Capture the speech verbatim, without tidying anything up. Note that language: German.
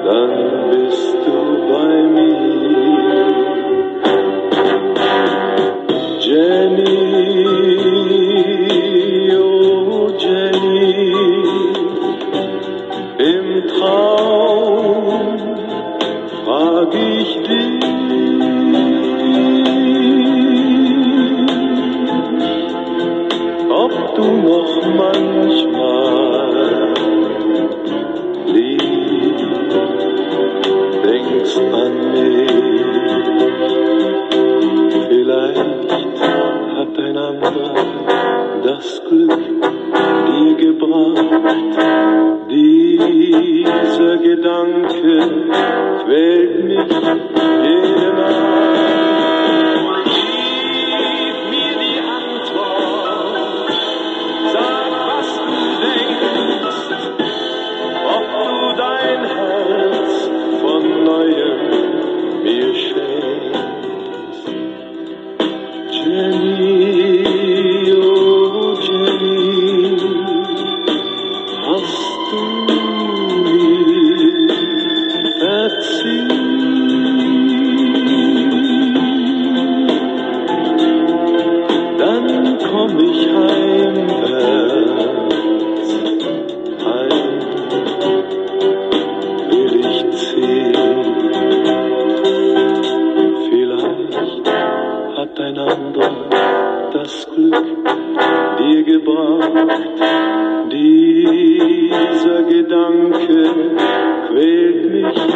dann bist du bei mir. Jenny, oh Jenny, im Traum frag ich dich, ob du noch manchmal lieb denkst an mich. Vielleicht hat ein anderer das Glück dir gebracht. Dieser Gedanke quält mich jede Nacht. Gib mir die Antwort, sag, was du denkst, ob du dein Herz von neuem mir schenkst. Jenny, oh Jenny, hast du mir verziehen? Dann komm ich heimwärts, heim will ich ziehen. Vielleicht hat ein anderer das Glück dir gebracht. Dieser Gedanke quält mich